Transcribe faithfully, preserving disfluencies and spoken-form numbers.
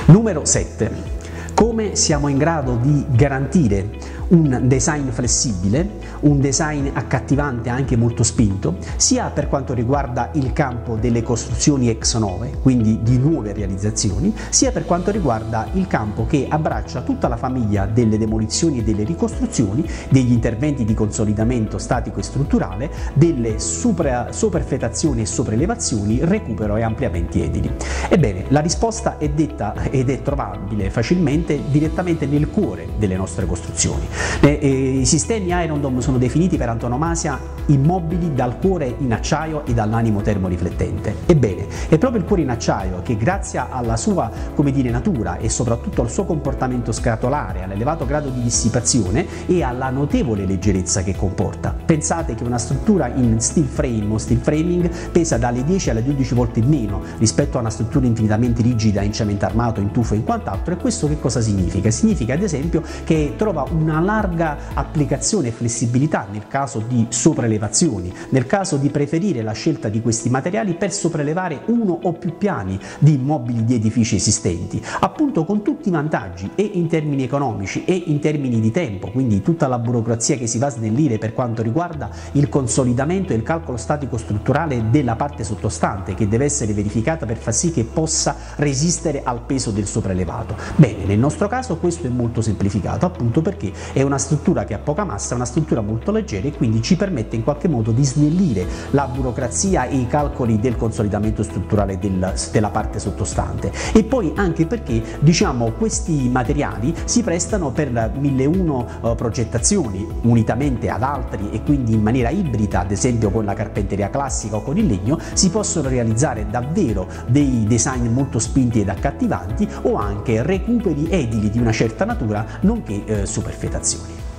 Numero sette. Come siamo in grado di garantire un design flessibile, un design accattivante anche molto spinto, sia per quanto riguarda il campo delle costruzioni ex nove, quindi di nuove realizzazioni, sia per quanto riguarda il campo che abbraccia tutta la famiglia delle demolizioni e delle ricostruzioni, degli interventi di consolidamento statico e strutturale, delle supra, soperfetazioni e sopraelevazioni, recupero e ampliamenti edili. Ebbene, la risposta è detta ed è trovabile facilmente direttamente nel cuore delle nostre costruzioni. Eh, eh, I sistemi Iron Dome sono definiti per antonomasia immobili dal cuore in acciaio e dall'animo termoriflettente. Ebbene, è proprio il cuore in acciaio che, grazie alla sua, come dire, natura e soprattutto al suo comportamento scatolare, all'elevato grado di dissipazione e alla notevole leggerezza che comporta. Pensate che una struttura in steel frame o steel framing pesa dalle dieci alle dodici volte meno rispetto a una struttura infinitamente rigida in cemento armato, in tufo e in quant'altro. E questo che cosa significa? Significa ad esempio che trova una larga applicazione e flessibilità nel caso di sopraelevazioni, nel caso di preferire la scelta di questi materiali per sopraelevare uno o più piani di immobili di edifici esistenti, appunto con tutti i vantaggi e in termini economici e in termini di tempo, quindi tutta la burocrazia che si va a snellire per quanto riguarda il consolidamento e il calcolo statico strutturale della parte sottostante, che deve essere verificata per far sì che possa resistere al peso del sopraelevato. Bene, nel nostro caso questo è molto semplificato, appunto perché è una struttura che ha poca massa, una struttura molto leggera e quindi ci permette in qualche modo di snellire la burocrazia e i calcoli del consolidamento strutturale del, della parte sottostante. E poi anche perché, diciamo, questi materiali si prestano per mille e uno uh, progettazioni unitamente ad altri e quindi in maniera ibrida, ad esempio con la carpenteria classica o con il legno, si possono realizzare davvero dei design molto spinti ed accattivanti o anche recuperi edili di una certa natura, nonché eh, superfetazioni.